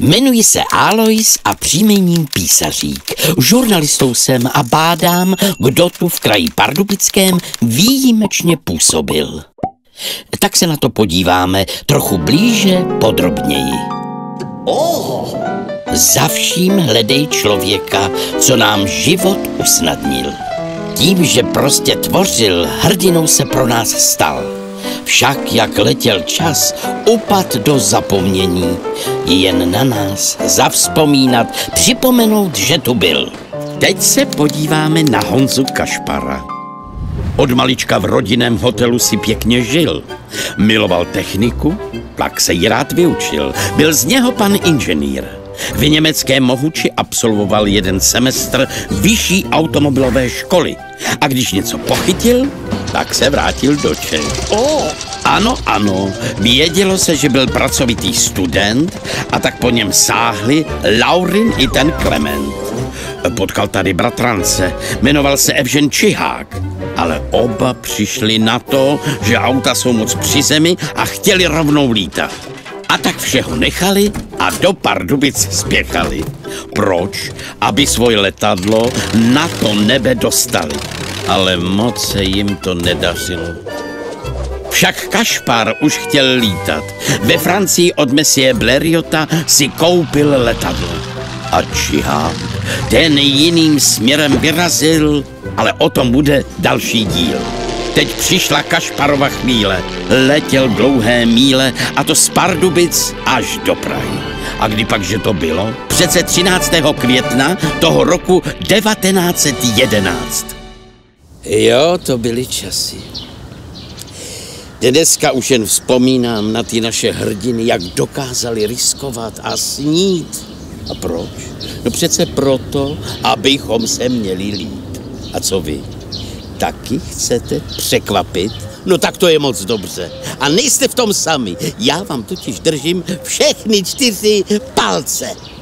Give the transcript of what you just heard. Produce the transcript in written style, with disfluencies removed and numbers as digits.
Jmenuji se Alois a příjmením Písařík. Žurnalistou jsem a bádám, kdo tu v kraji Pardubickém výjimečně působil. Tak se na to podíváme trochu blíže, podrobněji. Za vším hledej člověka, co nám život usnadnil. Tím, že prostě tvořil, hrdinou se pro nás stal. Však jak letěl čas, upad do zapomnění. Jen na nás zavzpomínat, připomenout, že tu byl. Teď se podíváme na Honzu Kašpara. Od malička v rodinném hotelu si pěkně žil. Miloval techniku, tak se jí rád vyučil. Byl z něho pan inženýr. V německé Mohuči absolvoval 1 semestr vyšší automobilové školy. A když něco pochytil, tak se vrátil do Čech. Ano, vědělo se, že byl pracovitý student a tak po něm sáhli Laurin i ten Klement. Potkal tady bratrance, jmenoval se Evžen Čihák, ale oba přišli na to, že auta jsou moc při zemi a chtěli rovnou lítat. A tak všeho nechali a do Pardubic spěchali. Proč? Aby svoje letadlo na to nebe dostali. Ale moc se jim to nedařilo. Však Kašpar už chtěl lítat. Ve Francii od Messie Blériota si koupil letadlo. A Čihák, ten jiným směrem vyrazil, ale o tom bude další díl. Teď přišla Kašparova chvíle. Letěl dlouhé míle, a to z Pardubic až do Prahy. A kdy pak, že to bylo? Přece 13. května toho roku 1911. Jo, to byly časy. Dneska už jen vzpomínám na ty naše hrdiny, jak dokázali riskovat a snít. A proč? No přece proto, abychom se měli líp. A co vy? Taky chcete překvapit? No tak to je moc dobře. A nejste v tom sami. Já vám totiž držím všechny 4 palce.